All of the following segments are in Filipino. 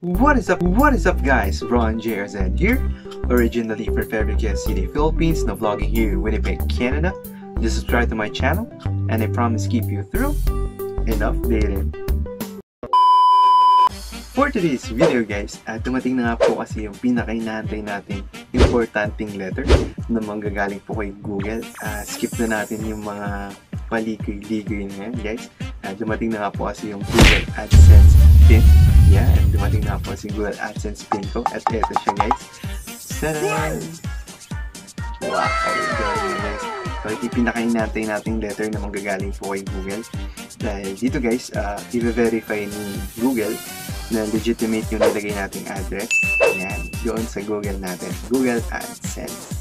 What is up guys, Ron JRZ here, originally from Fabrica City, Philippines, now vlogging here in Winnipeg, Canada. Just subscribe to my channel, and I promise keep you through and updated. For today's video guys, dumating na nga po kasi yung pinaka-inaantay nating importanteng letter na manggagaling po kay Google. Skip na natin yung mga paligoy-ligoy na yan guys. Dumating na nga po kasi yung Google AdSense pin. Yan, dumating na po si Google AdSense pin ko. At eto siya guys. Tadaan! Wow! Guys. So, ito yung pinaka-inaantay nating letter na manggagaling po kay Google. Dahil dito guys, i-verify ni Google na legitimate yung nilagay nating address. Yan, doon sa Google natin. Google AdSense.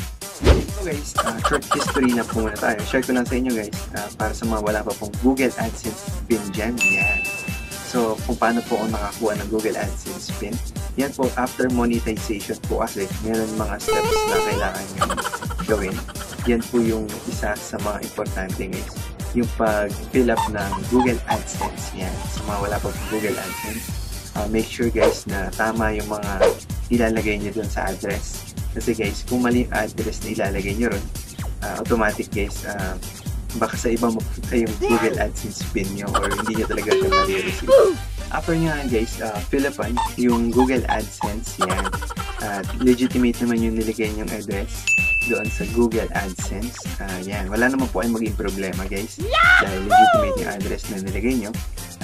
So guys, short history na po muna tayo. Share ko lang sa inyo guys, para sa mga wala pa pong Google AdSense pin dyan. Yan. So, kung paano po ako nakakuha ng Google AdSense pin. Yan po, after monetization po kasi, meron mga steps na kailangan nyo gawin. Yan po yung isa sa mga importante guys. Yung pag-fill up ng Google AdSense. Yan. Sa mga wala pa pong Google AdSense. Make sure guys na tama yung mga ilalagay nyo dun sa address. Kasi guys, kung mali yung address na ilalagay nyo ron, automatic guys, baka sa iba mapunta yung Google AdSense pin nyo or hindi nyo talaga siya ma-receive. After nyo guys, fill upan yung Google AdSense, yan. Legitimate naman yung nilagay nyong address doon sa Google AdSense. Yan, wala naman po ay maging problema guys. Dahil legitimate yung address na nilagay nyo.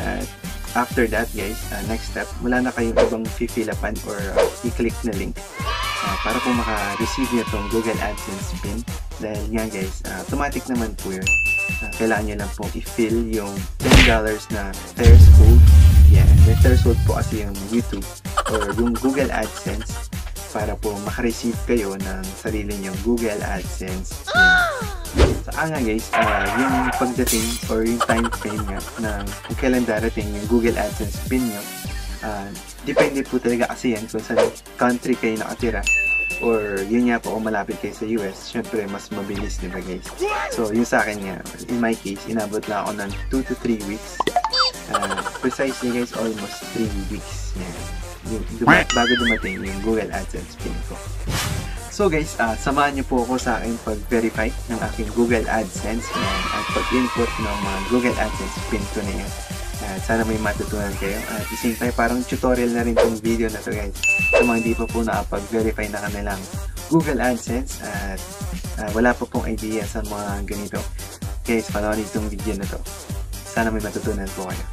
After that guys, next step, wala na kayong ibang fill upan or i-click na link para po maka-receive nyo itong Google AdSense pin. Dahil nga guys, automatic naman po yun. Kailangan nyo lang pong i-fill yung $10 na threshold. Yan, may threshold po kasi yung YouTube or yung Google AdSense para po maka-receive kayo ng sarili nyong Google AdSense pin. Saan nga guys, yung pagdating or yung time frame nga ng kung kailan darating yung Google AdSense pin nyo, depende po talaga kasi yan kung saan country kayo nakatira or yun nga po kung malapit kayo sa US, syempre mas mabilis diba guys. So yung sa akin nga, in my case, inabot lang ako ng 2 to 3 weeks. Precisely guys, almost 3 weeks. Yan. Bago dumating yung Google AdSense pin ko. So guys, samahan niyo po ako sa aking pag-verify ng aking Google AdSense at pag-input ng mga Google AdSense pin ko na yan. Sana may matutunan kayo. At the same time, parang tutorial na rin itong video na to guys. Sa mga hindi pa po nakapag-verify na kanilang Google AdSense at wala pa pong idea sa mga ganito. Guys, panoorin itong video na to. Sana may matutunan po kayo.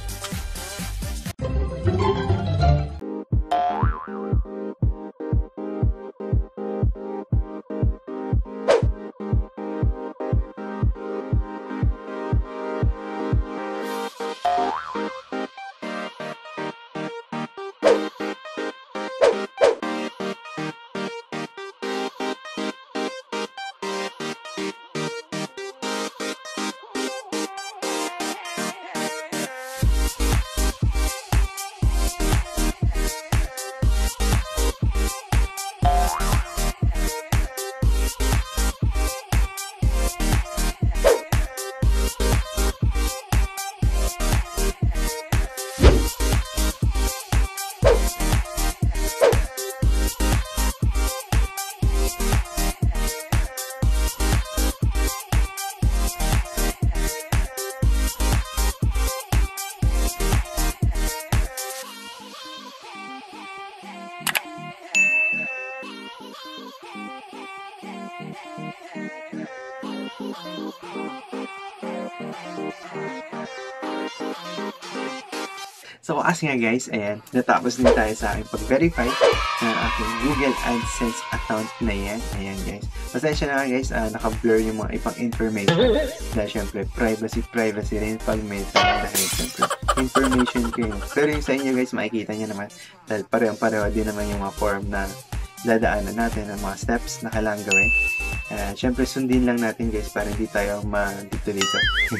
So as nga guys, ayan, natapos din tayo sa aking pag-verify ng aking Google AdSense account na yan. Ayan guys. Pasensya na guys, naka-blur yung mga ibang information. Dahil syempre, privacy rin pag may tayo dahil syempre, information ko yun. Pero yung sa inyo guys, makikita nyo naman. Dahil parehong-pareho din naman yung mga form na dadaanan natin, ang mga steps na kailangan gawin. Syempre, sundin lang natin guys para hindi tayo dito.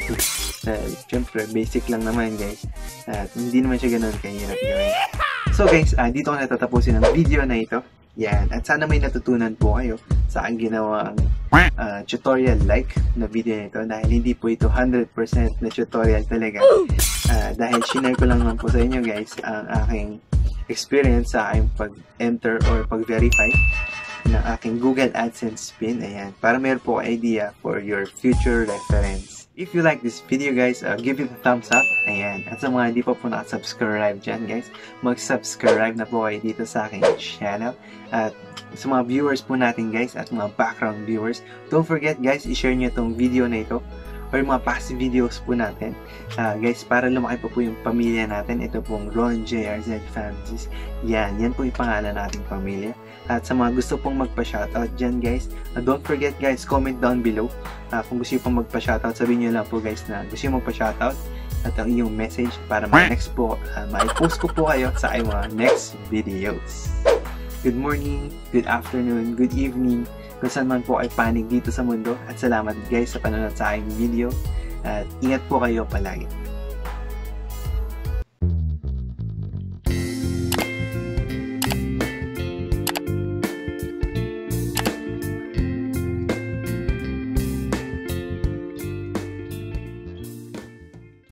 Syempre, basic lang naman guys. At hindi naman siya ganun kahirap gawin. So guys, dito ko natatapusin ang video na ito. Yan. At sana may natutunan po kayo sa aking ginawang tutorial-like na video nito. Dahil hindi po ito 100% na tutorial talaga. Dahil shinare ko lang naman po sa inyo guys ang aking experience sa aking pag-enter or pag-verify ng aking Google AdSense PIN. Ayan, para meron po idea for your future reference. If you like this video guys, give it a thumbs up. Ayan, at sa mga hindi pa po nakasubscribe dyan guys, mag-subscribe na po kayo dito sa aking channel. At sa mga viewers po natin guys, at mga background viewers, don't forget guys, i-share nyo itong video na ito or mga past videos po natin. Guys, para lumaki po yung pamilya natin, ito pong Ron JRZ Families. Yan po yung pangalan nating pamilya. At sa mga gusto pong magpa-shoutout dyan guys, don't forget guys, comment down below. Kung gusto nyo pong magpa-shoutout, sabihin nyo lang po guys na gusto nyo magpa-shoutout at ang iyong message para ma-next po, ma-post ko po kayo sa aking mga next videos. Good morning, good afternoon, good evening, kung saan man po ay panig dito sa mundo. At salamat guys sa panonood sa aking video. At ingat po kayo palagi.